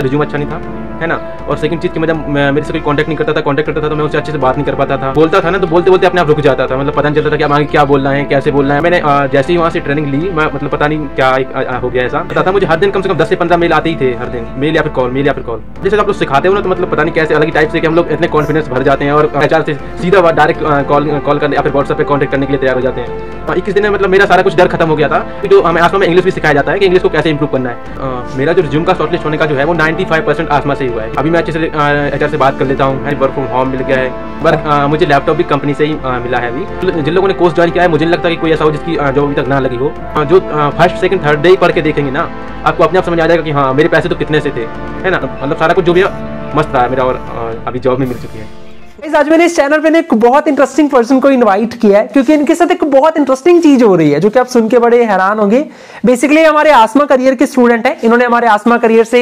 Resume अच्छा नहीं था, है ना। और सेकंड चीज़ कि मतलब मेरे से कोई कांटेक्ट नहीं करता था, कांटेक्ट करता था तो मैं उससे अच्छे से बात नहीं कर पाता था, बोलता था ना तो बोलते बोलते अपने आप रुक जाता था, मतलब पता नहीं चलता था कि अब आगे क्या बोलना है, कैसे बोलना है। मैंने जैसे ही वहाँ से ट्रेनिंग ली, मैं मतलब पता नहीं क्या हो गया ऐसा, पता था मुझे हर दिन कम से कम 10 से 15 मेल आते ही थे, हर दिन मेल या फिर कॉल, मेल या फिर कॉल। जैसे आप लोग सिखाते हो ना तो मतलब पता नहीं कैसे अलग ही टाइप से कि हम लोग इतने कॉन्फिडेंस भर जाते हैं और एचआर से सीधा डायरेक्ट कॉल करने या फिर व्हाट्सएप पे कॉन्टेक्ट करने के लिए तैयार हो जाते हैं। 21 दिन में मतलब मेरा सारा कुछ डर खत्म हो गया था, जो हमें आसमा में इंग्लिश भी सिखाया जाता है कि इंग्लिश को कैसे इंप्रूव करना है। मेरा जो रिज्यूम का शॉर्टलिस्ट होने का जो है वो 95% आसमा से ही हुआ है। अभी मैं अच्छे से एचआर से बात कर लेता हूँ, वर्क फ्रॉम होम मिल गया है, वर्क मुझे लैपटॉप भी कंपनी से ही मिला है। अभी जिन लोगों ने कोर्स ज्वाइन किया है, मुझे नहीं लगता कि कोई ऐसा हो जिसकी जॉब अभी तक ना लगी हो। जो फर्स्ट सेकंड थर्ड डे पढ़ के देखेंगे ना, आपको अपने आप समझ आ जाएगा कि हाँ मेरे पैसे तो कितने से थे, है ना। मतलब सारा कुछ जो भी मस्त रहा है मेरा, और अभी जॉब में मिल चुकी है। आज मैंने इस चैनल पे एक बहुत इंटरेस्टिंग पर्सन को इनवाइट किया है, क्योंकि इनके साथ एक बहुत इंटरेस्टिंग चीज हो रही है जो कि आप सुन के बड़े हैरान होंगे। बेसिकली हमारे आसमा करियर के स्टूडेंट हैं। इन्होंने हमारे आसमा करियर से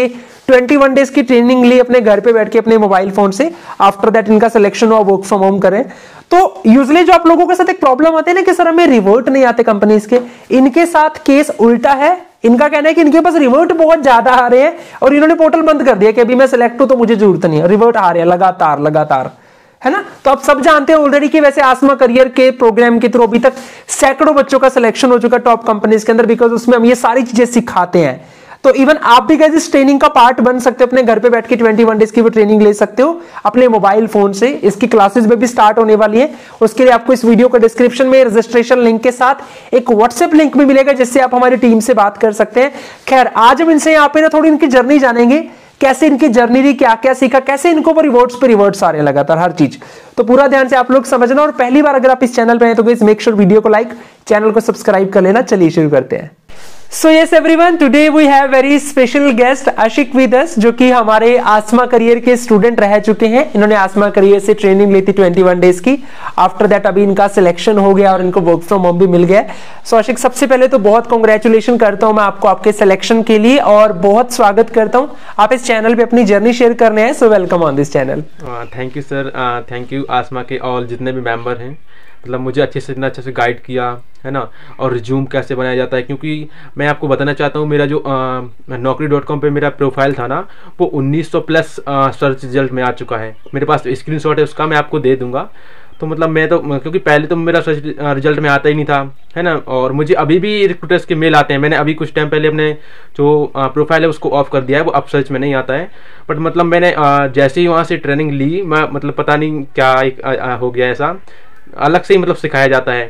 21 डेज की ट्रेनिंग ली अपने घर पे बैठ के अपने मोबाइल फोन से। आफ्टर दैट इनका सिलेक्शन हुआ वर्क फ्रॉम होम करें। तो यूजुअली जो आप लोगों के साथ एक प्रॉब्लम आती है ना कि सर हमें रिवर्ट नहीं आते कंपनीज के, इनके साथ केस उल्टा है। इनका कहना है कि इनके पास रिवर्ट बहुत ज्यादा आ रहे हैं और इन्होंने पोर्टल बंद कर दिया कि अभी मैं सिलेक्ट हूं तो मुझे जरूरत नहीं है, रिवर्ट आ रहे हैं लगातार, है ना। तो आप सब जानते हैं ऑलरेडी कि वैसे आसमा करियर के प्रोग्राम के थ्रू अभी तक सैकड़ों बच्चों का सिलेक्शन हो चुका टॉप कंपनीज के अंदर, बिकॉज उसमें हम ये सारी चीजें सिखाते हैं। तो इवन आप भी गाइस इस ट्रेनिंग का पार्ट बन सकते हो, अपने घर पे बैठ के 21 डेज की वो ट्रेनिंग ले सकते हो अपने मोबाइल फोन से। इसकी क्लासेस में भी स्टार्ट होने वाली है। उसके लिए आपको इस वीडियो के डिस्क्रिप्शन में रजिस्ट्रेशन लिंक के साथ एक व्हाट्सएप लिंक भी मिलेगा, जिससे आप हमारी टीम से बात कर सकते हैं। खैर आज हम इनसे यहाँ पे ना थोड़ी इनकी जर्नी जानेंगे, कैसे इनकी जर्नी रही, क्या क्या सीखा, कैसे इनको रिवॉर्ड्स पे रिवॉर्ड्स आ रहे हैं लगातार हर चीज। तो पूरा ध्यान से आप लोग समझना। और पहली बार अगर आप इस चैनल पे हैं तो गाइस मेक श्योर वीडियो को लाइक, चैनल को सब्सक्राइब कर लेना। चलिए शुरू करते हैं। So yes everyone, today we have very special guest Ashiq with us, जो कि हमारे आसमा करियर के स्टूडेंट रह चुके हैं। इन्होंने आसमा करियर से ट्रेनिंग ली थी 21 डेज की। आफ्टर दैट अभी इनका सिलेक्शन हो गया और इनको वर्क फ्रॉम होम भी मिल गया। सो आशिक, सबसे पहले तो बहुत कांग्रेचुलेशन करता हूं मैं आपको आपके सिलेक्शन के लिए और बहुत स्वागत करता हूं। आप इस चैनल पे अपनी जर्नी शेयर करने हैं, so welcome on this channel. Thank you sir, thank you Asma के ऑल जितने भी मेंबर हैं। मतलब मुझे अच्छे से गाइड किया, है ना। और रिज्यूम कैसे बनाया जाता है, क्योंकि मैं आपको बताना चाहता हूँ मेरा जो naukri.com पे मेरा प्रोफाइल था ना, वो 1900 प्लस सर्च रिजल्ट में आ चुका है। मेरे पास तो स्क्रीनशॉट है उसका, मैं आपको दे दूंगा। तो मतलब मैं तो क्योंकि पहले तो मेरा सर्च रिजल्ट में आता ही नहीं था, है ना। और मुझे अभी भी रिक्रूटर्स के मेल आते हैं। मैंने अभी कुछ टाइम पहले अपने जो प्रोफाइल है उसको ऑफ कर दिया है, वो अब सर्च में नहीं आता है। बट मतलब मैंने जैसे ही वहाँ से ट्रेनिंग ली, मैं मतलब पता नहीं क्या हो गया ऐसा, अलग से ही मतलब सिखाया जाता है।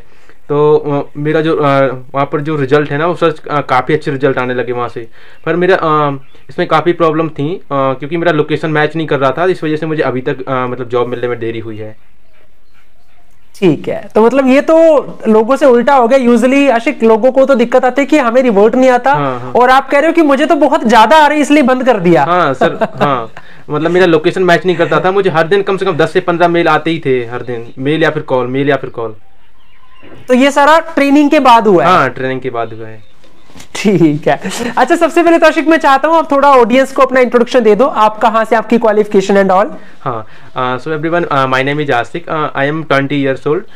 तो मेरा जो वहाँ पर जो रिजल्ट है ना, वो सर्च काफ़ी अच्छे रिजल्ट आने लगे वहाँ से। पर मेरा इसमें काफ़ी प्रॉब्लम थी, क्योंकि मेरा लोकेशन मैच नहीं कर रहा था, इस वजह से मुझे अभी तक मतलब जॉब मिलने में देरी हुई है। ठीक है, तो मतलब ये तो लोगों से उल्टा हो गया। यूजुअली आशिक लोगों को तो दिक्कत आती है कि हमें रिवर्ट नहीं आता। हाँ। और आप कह रहे हो कि मुझे तो बहुत ज्यादा आ रही है इसलिए बंद कर दिया। हाँ सर, हाँ मतलब मेरा लोकेशन मैच नहीं करता था, मुझे हर दिन कम से कम 10 से 15 मेल आते ही थे, हर दिन मेल या फिर कॉल, मेल या फिर कॉल। तो ये सारा ट्रेनिंग के बाद हुआ है? हाँ, ट्रेनिंग के बाद हुआ है। ठीक है। अच्छा, सबसे पहले तो आशिक मैं चाहता हूँ आप थोड़ा ऑडियंस को अपना इंट्रोडक्शन दे दो, आप कहाँ से, आपकी क्वालिफिकेशन एंड ऑल। हाँ, so everyone, my name is Ashiq, I am 20 years old,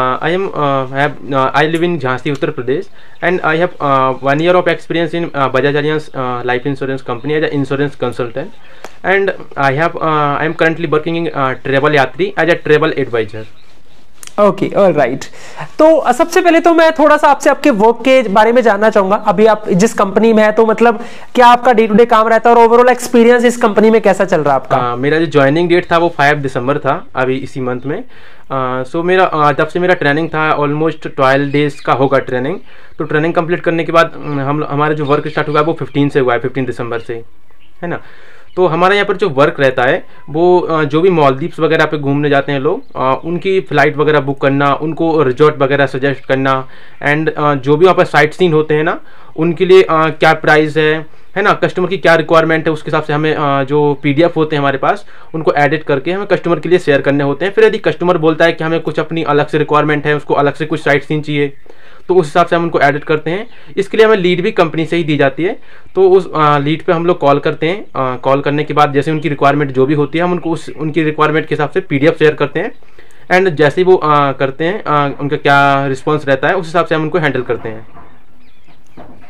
I live in Jhansi, Uttar Pradesh, and I have 1 year of experience in Bajaj Allianz life insurance company as an insurance consultant, and I am currently working in Travel Yatri as a travel advisor. Okay, all right. तो सबसे पहले तो मैं थोड़ा सा आपसे आपके work के बारे में जानना चाहूंगा। अभी आप जिस कंपनी में है, तो मतलब क्या आपका डे टू डे काम रहता है और ओवरऑल एक्सपीरियंस इस कंपनी में कैसा चल रहा है आपका? मेरा जो ज्वाइनिंग डेट था वो 5 दिसंबर था, अभी इसी मंथ में। सो मेरा जब से मेरा ट्रेनिंग था ऑलमोस्ट 12 डेज का होगा ट्रेनिंग। तो ट्रेनिंग कंप्लीट करने के बाद हमारा जो वर्क स्टार्ट हुआ है वो 15 से हुआ है, 15 दिसंबर से, है ना। तो हमारे यहाँ पर जो वर्क रहता है वो जो भी मालदीव्स वगैरह पे घूमने जाते हैं लोग, उनकी फ़्लाइट वगैरह बुक करना, उनको रिजॉर्ट वगैरह सजेस्ट करना, एंड जो भी वहाँ पर साइट सीन होते हैं ना, उनके लिए क्या प्राइस है ना, कस्टमर की क्या रिक्वायरमेंट है, उसके हिसाब से हमें जो PDF होते हैं हमारे पास, उनको एडिट करके हमें कस्टमर के लिए शेयर करने होते हैं। फिर यदि कस्टमर बोलता है कि हमें कुछ अपनी अलग से रिक्वायरमेंट है, उसको अलग से कुछ साइट सीन चाहिए, तो उस हिसाब से हम उनको एडिट करते हैं। इसके लिए हमें लीड भी कंपनी से ही दी जाती है। तो उस लीड पे हम लोग कॉल करते हैं। कॉल करने के बाद जैसे उनकी रिक्वायरमेंट जो भी होती है, हम उनको उनकी रिक्वायरमेंट के हिसाब से PDF शेयर करते हैं, एंड जैसे ही वो करते हैं, उनका क्या रिस्पॉन्स रहता है उस हिसाब से हम उनको हैंडल करते हैं।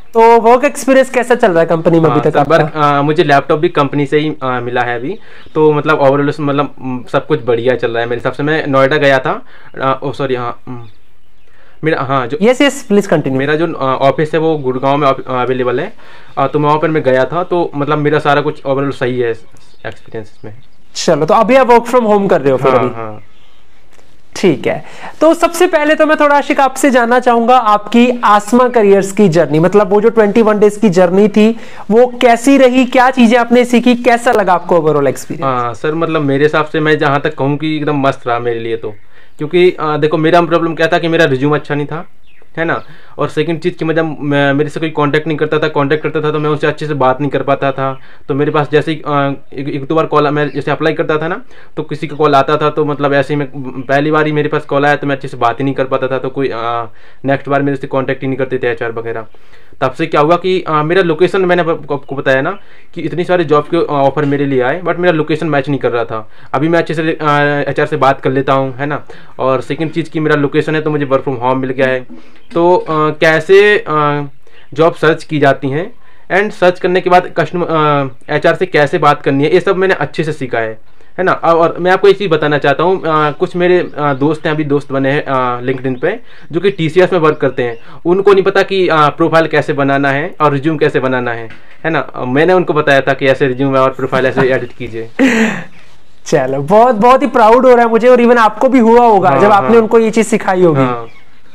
तो वर्क एक्सपीरियंस कैसा चल रहा है कंपनी में अभी तक आपका? मुझे लैपटॉप भी कंपनी से ही मिला है अभी, तो मतलब ओवरऑल मतलब सब कुछ बढ़िया चल रहा है मेरे हिसाब से। मैं नोएडा गया था, सॉरी हाँ मेरा, हाँ जो यस प्लीज कंटिन्यू। मेरा जो ऑफिस है वो गुड़गांव में अवेलेबल है, तो मैं वहाँ पर मैं गया था, तो मतलब मेरा सारा कुछ ओवरऑल सही है एक्सपीरियंस में। चलो, तो अभी आप वर्क फ्रॉम होम कर रहे हो फिर? हाँ, हाँ। ठीक है, तो सबसे पहले तो मैं थोड़ा आशिक आपसे जानना चाहूंगा आपकी आसमा करियर्स की जर्नी, मतलब वो जो 21 डेज की जर्नी थी वो कैसी रही, क्या चीजें आपने सीखी, कैसा लगा आपको ओवरऑल एक्सपीरियंस? हाँ सर, मतलब मेरे हिसाब से मैं जहाँ तक कहूँ कि एकदम मस्त रहा मेरे लिए, तो क्योंकि देखो मेरा प्रॉब्लम क्या था कि मेरा रिज्यूम अच्छा नहीं था, है ना। और सेकंड चीज़ कि मैं जब मेरे से कोई कांटेक्ट नहीं करता था, कांटेक्ट करता था तो मैं उससे अच्छे से बात नहीं कर पाता था। तो मेरे पास जैसे एक दो बार कॉल, मैं जैसे अप्लाई करता था ना, तो किसी का कॉल आता था, तो मतलब ऐसे ही मैं पहली बार ही मेरे पास कॉल आया तो मैं अच्छे से बात ही नहीं कर पाता था, तो कोई नेक्स्ट बार मेरे से कॉन्टैक्ट ही नहीं करते थे HR वगैरह। तब से क्या हुआ कि मेरा लोकेशन, मैंने आपको बताया ना कि इतनी सारे जॉब के ऑफर मेरे लिए आए, बट मेरा लोकेशन मैच नहीं कर रहा था। अभी मैं अच्छे से HR से बात कर लेता हूँ, है ना। और सेकंड चीज़ की मेरा लोकेशन है तो मुझे वर्क फ्रॉम होम मिल गया है। तो कैसे जॉब सर्च की जाती हैं एंड सर्च करने के बाद कस्टमर HR से कैसे बात करनी है, ये सब मैंने अच्छे से सीखा है ना। और मैं आपको एक चीज़ बताना चाहता हूँ, कुछ मेरे दोस्त हैं, अभी दोस्त बने हैं लिंक्डइन पे, जो कि TCS में वर्क करते हैं। उनको नहीं पता कि प्रोफाइल कैसे बनाना है और रिज्यूम कैसे बनाना है ना। मैंने उनको बताया था कि ऐसे रिज्यूम और प्रोफाइल ऐसे एडिट कीजिए। चलो, बहुत बहुत ही प्राउड हो रहा है मुझे, और इवन आपको भी हुआ होगा जब आपने उनको ये चीज सिखाई होगी।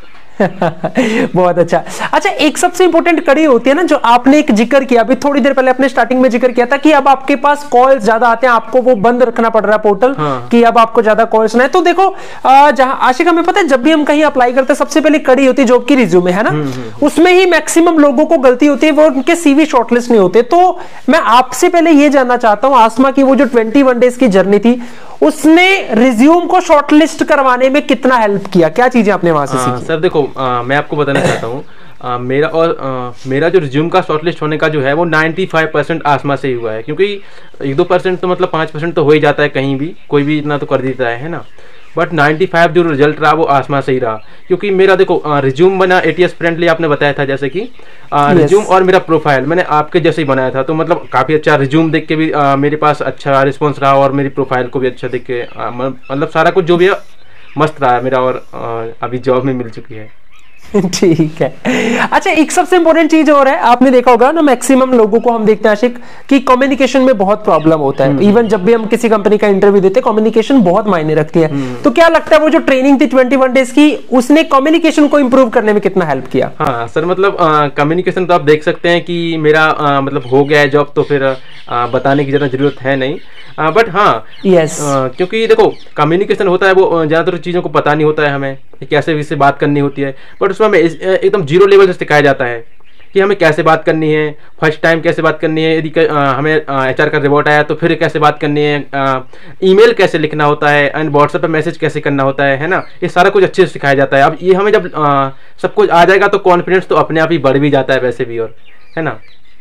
बहुत अच्छा। अच्छा, एक सबसे इंपॉर्टेंट कड़ी होती है ना, जो आपने एक जिक्र किया अभी थोड़ी देर पहले, अपने स्टार्टिंग में जिक्र किया था कि अब आपके पास कॉल ज्यादा आते हैं, आपको वो बंद रखना पड़ रहा है पोर्टल, कि अब आपको ज्यादा कॉल्स ना है। तो देखो जहां आशिक, हमें पता है जब भी हम कहीं अप्लाई करते हैं सबसे पहले कड़ी होती है जॉब की रिज्यूमे, है ना। उसमें ही मैक्सिमम लोगों को गलती होती है, वो उनके CV शॉर्टलिस्ट नहीं होते। तो मैं आपसे पहले ये जानना चाहता हूँ, आसमा की वो जो 21 डेज की जर्नी थी, उसने रिज्यूम को शॉर्टलिस्ट करवाने में कितना हेल्प किया, क्या चीजें आपने वहां से सीखी? सर देखो, मैं आपको बताना चाहता हूँ, मेरा जो रिज्यूम का शॉर्टलिस्ट होने का जो है वो 95% आसमा से ही हुआ है, क्योंकि 1-2% तो मतलब 5% तो हो ही जाता है, कहीं भी कोई भी इतना तो कर देता है ना। बट 95 जो रिजल्ट रहा वो आसमा से ही रहा, क्योंकि मेरा देखो रिज्यूम बना ATS फ्रेंडली, आपने बताया था जैसे कि रिज्यूम और मेरा प्रोफाइल मैंने आपके जैसे ही बनाया था, तो मतलब काफ़ी अच्छा रिज्यूम देख के भी मेरे पास अच्छा रिस्पॉन्स रहा, और मेरी प्रोफाइल को भी अच्छा देख के मतलब सारा कुछ जो भी है मस्त रहा है मेरा, और अभी जॉब में मिल चुकी है। ठीक है। अच्छा, एक सबसे इंपॉर्टेंट चीज और है, आपने देखा होगा ना, मैक्सिमम लोगों को हम देखते हैं आशिक कि कम्युनिकेशन में बहुत प्रॉब्लम होता है। इवन जब भी हम किसी कंपनी का इंटरव्यू देते हैं, कम्युनिकेशन बहुत मायने रखती है। तो क्या लगता है वो जो ट्रेनिंग थी 21 डेज की, उसने कम्युनिकेशन को इंप्रूव करने में कितना हेल्प किया? हाँ सर, मतलब कम्युनिकेशन तो आप देख सकते हैं कि मेरा मतलब हो गया है जॉब, तो फिर बताने की जरूरत है नहीं। बट हाँ, क्योंकि देखो कम्युनिकेशन होता है वो ज़्यादातर चीज़ों को पता नहीं होता है हमें कैसे इससे बात करनी होती है, बट उसमें हमें एकदम जीरो लेवल से सिखाया जाता है कि हमें कैसे बात करनी है, फर्स्ट टाइम कैसे बात करनी है, यदि हमें HR का रिपोर्ट आया तो फिर कैसे बात करनी है, ईमेल कैसे लिखना होता है, एंड व्हाट्सएप पे मैसेज कैसे करना होता है ना। ये सारा कुछ अच्छे से सिखाया जाता है। अब ये हमें जब सब कुछ आ जाएगा तो कॉन्फिडेंस तो अपने आप ही बढ़ भी जाता है वैसे भी, और है ना।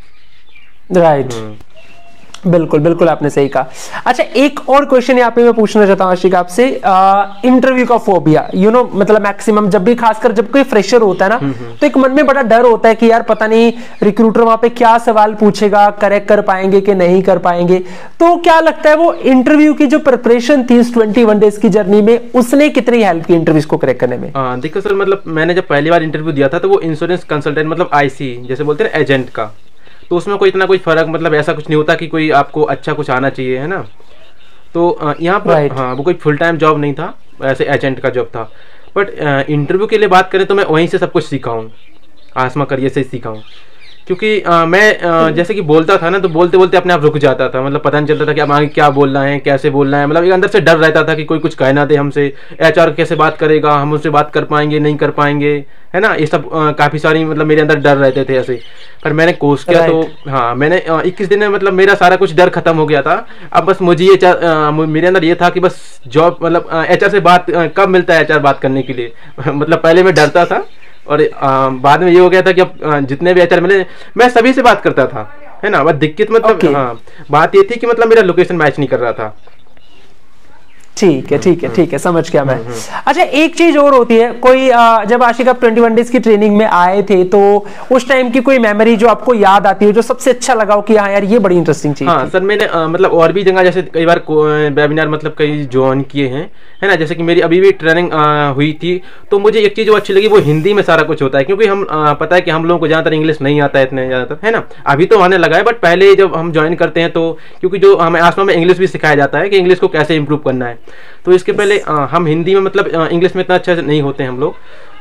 राइट, बिल्कुल बिल्कुल आपने सही कहा। अच्छा, एक और क्वेश्चन यहाँ पे मैं पूछना चाहता हूँ आशिक आपसे, इंटरव्यू का फोबिया, मतलब मैक्सिमम जब भी, खासकर जब कोई फ्रेशर होता है ना, तो एक मन में बड़ा डर होता है कि यार पता नहीं रिक्रूटर वहां पे क्या सवाल पूछेगा, करेक्ट कर पाएंगे कि नहीं कर पाएंगे। तो क्या लगता है वो इंटरव्यू की जो प्रिपरेशन थी इस 21 डेज की जर्नी में, उसने कितनी हेल्प की इंटरव्यूज को करेक्ट करने में? देखो सर, मतलब मैंने जब पहली बार इंटरव्यू दिया था तो वो इंश्योरेंस कंसल्टेंट, मतलब IC जैसे बोलते हैं एजेंट का, तो उसमें कोई इतना कोई फर्क, मतलब ऐसा कुछ नहीं होता कि कोई आपको अच्छा कुछ आना चाहिए, है ना। तो यहाँ पर हाँ, वो कोई फुल टाइम जॉब नहीं था, ऐसे एजेंट का जॉब था। बट इंटरव्यू के लिए बात करें तो मैं वहीं से सब कुछ सीखा हूँ, आसमा करियर से ही सीखा हूँ। क्योंकि मैं जैसे कि बोलता था ना, तो बोलते बोलते अपने आप रुक जाता था, मतलब पता नहीं चलता था कि अब आगे क्या बोलना है, कैसे बोलना है। मतलब एक अंदर से डर रहता था कि कोई कुछ कहना दे हमसे, HR कैसे बात करेगा, हम उससे बात कर पाएंगे नहीं कर पाएंगे, है ना। ये सब काफ़ी सारी मतलब मेरे अंदर डर रहते थे ऐसे। पर मैंने कोर्स किया तो हाँ, मैंने 21 दिन में मतलब मेरा सारा कुछ डर खत्म हो गया था। अब बस मुझे ये मेरे अंदर ये था कि बस जॉब, मतलब HR से बात कब मिलता है HR बात करने के लिए। मतलब पहले मैं डरता था, और बाद में ये हो गया था कि अब जितने भी HR मिले मैं सभी से बात करता था, है ना। बस दिक्कत मतलब हाँ, बात ये थी कि मतलब मेरा लोकेशन मैच नहीं कर रहा था। ठीक है ठीक है ठीक है, समझ गया मैं। अच्छा, एक चीज और होती है, कोई जब आशिक आप 21 डेज की ट्रेनिंग में आए थे तो उस टाइम की कोई मेमोरी जो आपको याद आती है, जो सबसे अच्छा लगा हो कि हाँ यार ये बड़ी इंटरेस्टिंग चीज हाँ थी? सर, मैंने मतलब और भी जगह जैसे कई बार वेबिनार मतलब कई ज्वाइन किए हैं, है ना। जैसे कि मेरी अभी भी ट्रेनिंग हुई थी, तो मुझे एक चीज़ जो अच्छी लगी वो हिंदी में सारा कुछ होता है, क्योंकि हम पता है कि हम लोगों को ज़्यादातर इंग्लिश नहीं आता है इतने ज़्यादातर, है ना। अभी तो आने लगा है, बट पहले जब हम ज्वाइन करते हैं तो क्योंकि जो हमें आसमा में इंग्लिश भी सिखाया जाता है कि इंग्लिश को कैसे इंप्रूव करना है, तो इसके पहले हम हिंदी में मतलब इंग्लिश में इतना अच्छा नहीं होते हैं हम लोग।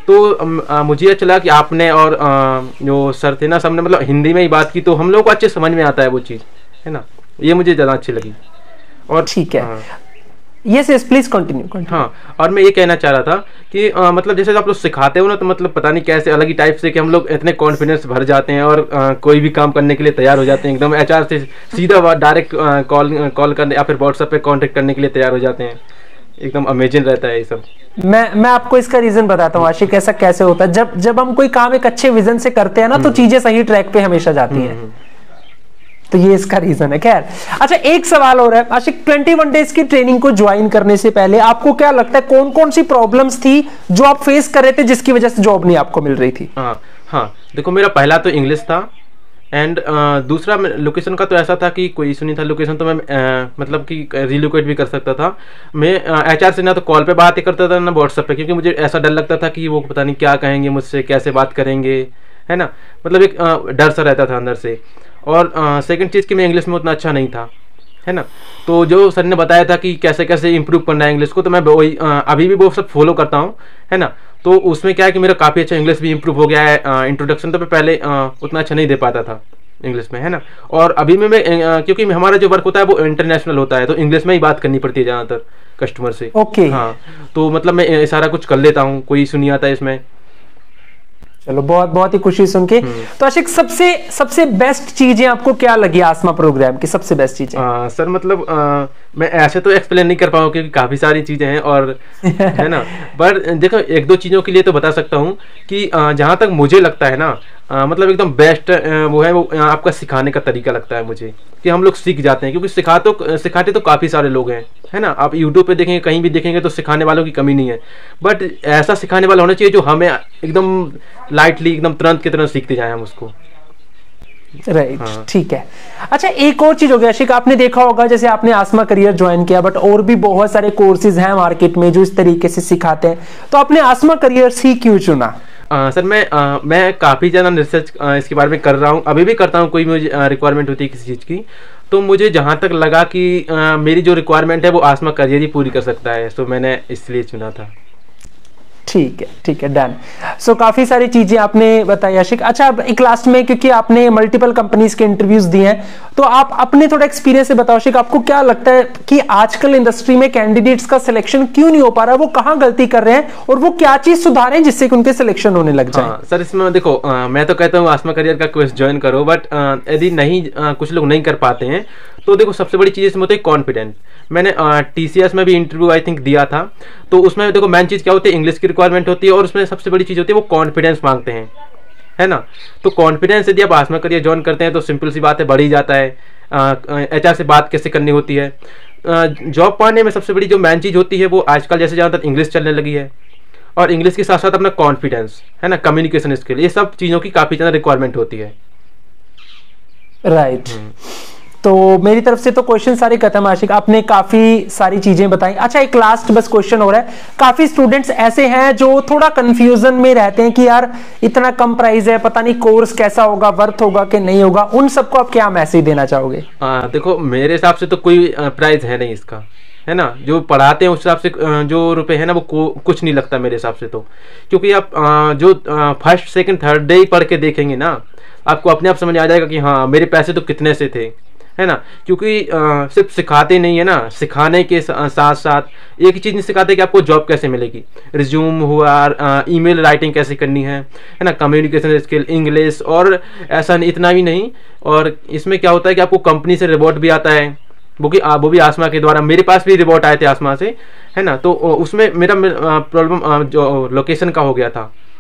तो मुझे अच्छा लगा कि आपने और जो सर थे ना, सबने मतलब हिंदी में ही बात की, तो हम लोग को अच्छे समझ में आता है वो चीज़, है ना। ये मुझे ज़्यादा अच्छी लगी। और ठीक है, यस यस प्लीज कंटिन्यू। हाँ, और मैं ये कहना चाह रहा था कि मतलब जैसे आप लोग सिखाते हो ना, तो मतलब पता नहीं कैसे अलग ही टाइप से कि हम लोग इतने कॉन्फिडेंस भर जाते हैं और कोई भी काम करने के लिए तैयार हो जाते हैं एकदम। एचआर से सीधा डायरेक्ट कॉल करने या फिर व्हाट्सएप पे कांटेक्ट करने के लिए तैयार हो जाते हैं। एकदम अमेजिंग रहता है ये सब। मैं आपको इसका रीजन बताता हूँ आशिक, ऐसा कैसे होता है। जब हम कोई काम एक अच्छे विजन से करते हैं ना, तो चीजें सही ट्रैक पे हमेशा जाती हैं। तो ये इसका रीजन है। खैर, अच्छा एक सवाल हो रहा है आशिक, 21 डेज की ट्रेनिंग को ज्वाइन करने से पहले आपको क्या लगता है कौन कौन सी प्रॉब्लम्स थी जो आप फेस कर रहे थे जिसकी वजह से जॉब नहीं आपको मिल रही थी? हाँ, देखो मेरा पहला तो इंग्लिश था, एंड दूसरा लोकेशन का तो ऐसा था कि कोई इशू नहीं था। लोकेशन तो मैं मतलब कि रिलोकेट भी कर सकता था। मैं एचआर से ना तो कॉल पे बात ही करता था ना व्हाट्सएप पे, क्योंकि मुझे ऐसा डर लगता था कि वो पता नहीं क्या कहेंगे मुझसे, कैसे बात करेंगे, है ना। मतलब एक डर सा रहता था अंदर से। और सेकंड चीज़ कि मैं इंग्लिश में उतना अच्छा नहीं था, है ना। तो जो सर ने बताया था कि कैसे कैसे इंप्रूव करना है इंग्लिश को, तो मैं वही अभी भी वो सब फॉलो करता हूँ, है ना। तो उसमें क्या है कि मेरा काफ़ी अच्छा इंग्लिश भी इंप्रूव हो गया है। इंट्रोडक्शन तो मैं पहले उतना अच्छा नहीं दे पाता था इंग्लिश में, है ना। और अभी में मैं क्योंकि हमारा जो वर्क होता है वो इंटरनेशनल होता है, तो इंग्लिश में ही बात करनी पड़ती है ज़्यादातर कस्टमर से। ओके। हाँ, तो मतलब मैं सारा कुछ कर लेता हूँ, कोई इशू नहीं आता है इसमें। चलो, बहुत बहुत ही खुशी सुन के। तो आशिक, सबसे बेस्ट चीजें आपको क्या लगी आसमा प्रोग्राम की? सबसे बेस्ट चीजें सर मतलब मैं ऐसे तो एक्सप्लेन नहीं कर पाऊँ क्योंकि काफ़ी सारी चीज़ें हैं और है ना। पर देखो एक दो चीज़ों के लिए तो बता सकता हूँ कि जहाँ तक मुझे लगता है ना, मतलब एकदम बेस्ट वो है, वो आपका सिखाने का तरीका लगता है मुझे, कि हम लोग सीख जाते हैं। क्योंकि सिखाते तो काफ़ी सारे लोग हैं, है ना। आप यूट्यूब पे देखेंगे, कहीं भी देखेंगे तो सिखाने वालों की कमी नहीं है, बट ऐसा सिखाने वाला होना चाहिए जो हमें एकदम लाइटली, एकदम तुरंत की तरह सीखते जाएं हम उसको। राइट, ठीक है। अच्छा, एक और चीज हो गया आशिक, आपने देखा होगा जैसे आपने आसमा करियर ज्वाइन किया, बट और भी बहुत सारे कोर्सेज हैं मार्केट में जो इस तरीके से सिखाते हैं, तो आपने आसमा करियर ही क्यों चुना? सर मैं काफ़ी ज़्यादा रिसर्च इसके बारे में कर रहा हूँ, अभी भी करता हूँ। कोई मुझे रिक्वायरमेंट होती है किसी चीज़ की, तो मुझे जहाँ तक लगा कि मेरी जो रिक्वायरमेंट है वो आसमा करियर ही पूरी कर सकता है, तो मैंने इसलिए चुना था। ठीक है, डन। सो काफी सारी चीजें आपने बताई आशिक। अच्छा, अब एक लास्ट में, क्योंकि आपने मल्टीपल कंपनीज के इंटरव्यूज दिए हैं, तो आप अपने थोड़ा एक्सपीरियंस से बताओ आशिक, आपको क्या लगता है कि आजकल इंडस्ट्री में कैंडिडेट्स का सिलेक्शन क्यों नहीं हो पा रहा? वो कहाँ गलती कर रहे हैं और वो क्या चीज सुधारें जिससे कि उनके सिलेक्शन होने लग जाए? सर इसमें देखो, मैं तो कहता हूँ आसमा करियर का कोर्स ज्वाइन करो, बट यदि नहीं कुछ लोग नहीं कर पाते हैं, तो देखो सबसे बड़ी चीज़ इसमें होती है कॉन्फिडेंस। मैंने TCS में भी इंटरव्यू आई थिंक दिया था, तो उसमें देखो मेन चीज़ क्या होती है, इंग्लिश की रिक्वायरमेंट होती है, और उसमें सबसे बड़ी चीज़ होती है वो कॉन्फिडेंस मांगते हैं, है ना। तो कॉन्फिडेंस यदि आप आसमा करियर ज्वाइन करते हैं तो सिंपल सी बात है, बढ़ ही जाता है। HR से बात कैसे करनी होती है, जॉब पाने में सबसे बड़ी जो मेन चीज़ होती है वो आजकल जैसे ज़्यादातर इंग्लिश चलने लगी है, और इंग्लिश के साथ साथ अपना कॉन्फिडेंस, है ना, कम्युनिकेशन स्किल, ये सब चीज़ों की काफ़ी ज़्यादा रिक्वायरमेंट होती है। राइट। तो मेरी तरफ से तो क्वेश्चन सारे खत्म आशिक, आपने काफी सारी चीजें बताई। अच्छा, एक लास्ट बस क्वेश्चन हो रहा है, काफी स्टूडेंट्स ऐसे हैं जो थोड़ा कंफ्यूजन में रहते हैं कि यार इतना कम प्राइस है, पता नहीं कोर्स कैसा होगा, वर्थ होगा कि नहीं होगा, उन सबको आप क्या मैसेज देना चाहोगे? देखो मेरे हिसाब से तो कोई प्राइस है नहीं इसका, है ना। जो पढ़ाते हैं उस हिसाब से जो रुपए है ना वो कुछ नहीं लगता मेरे हिसाब से तो, क्योंकि आप जो फर्स्ट सेकंड थर्ड डे ही पढ़ के देखेंगे ना, आपको अपने आप समझ आ जाएगा कि हाँ मेरे पैसे तो कितने से थे, है ना। क्योंकि सिर्फ सिखाते नहीं है ना, सिखाने के साथ साथ एक ही चीज़ नहीं सिखाते कि आपको जॉब कैसे मिलेगी, रिज्यूम हुआ, ईमेल राइटिंग कैसे करनी है ना, कम्युनिकेशन स्किल, इंग्लिश, और ऐसा नहीं, इतना भी नहीं। और इसमें क्या होता है कि आपको कंपनी से रिवॉर्ड भी आता है, वो भी आसमा के द्वारा। मेरे पास भी रिवॉर्ड आए थे आसमा से, है ना। तो उसमें मेरा प्रॉब्लम जो लोकेशन का हो गया था,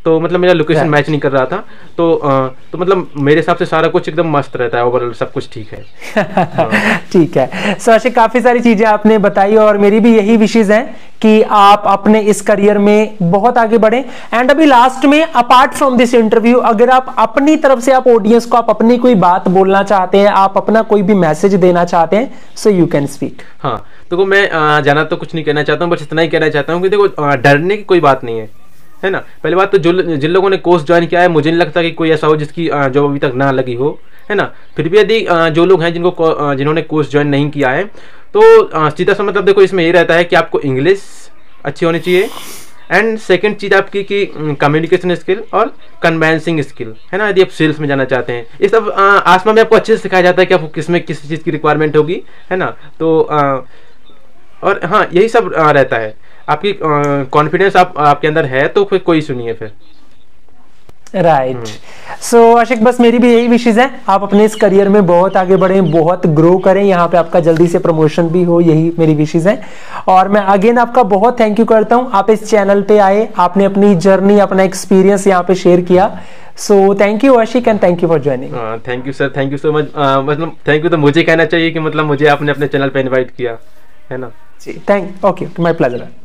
तो मतलब मेरा लोकेशन मैच नहीं कर रहा था। तो मतलब मेरे हिसाब से सारा कुछ एकदम मस्त रहता है, ओवरऑल सब कुछ ठीक है। ठीक है। सो आशिक, काफी सारी चीजें आपने बताई और मेरी भी यही विशेष है कि आप अपने इस करियर में बहुत आगे बढ़े। एंड अभी लास्ट में, अपार्ट फ्रॉम दिस इंटरव्यू, अगर आप अपनी तरफ से आप ऑडियंस को आप अपनी कोई बात बोलना चाहते हैं, आप अपना कोई भी मैसेज देना चाहते हैं, सो यू कैन स्पीक। हाँ, देखो मैं जाना तो कुछ नहीं कहना चाहता हूँ, बस इतना ही कहना चाहता हूँ कि देखो डरने की कोई बात नहीं है ना। पहली बात तो जिन लोगों ने कोर्स ज्वाइन किया है, मुझे नहीं लगता कि कोई ऐसा हो जिसकी जॉब अभी तक ना लगी हो, है ना। फिर भी यदि जो लोग हैं जिन्होंने कोर्स ज्वाइन नहीं किया है, तो सीधा सा मतलब देखो इसमें ये रहता है कि आपको इंग्लिश अच्छी होनी चाहिए, एंड सेकंड चीज़ आपकी कि कम्युनिकेशन स्किल और कन्वेंसिंग स्किल, है ना। यदि आप सेल्स में जाना चाहते हैं, ये सब आसमा में आपको अच्छे से सिखाया जाता है कि आपको किसमें किस चीज़ की रिक्वायरमेंट होगी, है ना। तो और हाँ, यही सब रहता है। आपकी कॉन्फिडेंस आपके अंदर है तो फिर कोई सुनिए फिर। राइट। सो आशिक, बस मेरी भी यही विशेष है, आप अपने इस करियर में बहुत आगे बढ़ें, बहुत ग्रो करें, यहाँ पे आपका जल्दी से प्रमोशन भी हो, यही मेरी विशेष है। और मैं अगेन आपका बहुत थैंक यू करता हूँ, आप इस चैनल पे आए, आपने अपनी जर्नी, अपना एक्सपीरियंस यहाँ पे शेयर किया। So thank you Ashiq, and thank you for joining. Thank you sir, thank you so much. मतलब थैंक यू तो मुझे कहना चाहिए कि मतलब मुझे आपने अपने चैनल पे इन्वाइट किया, है ना। जी, ओके, माय प्लेजर।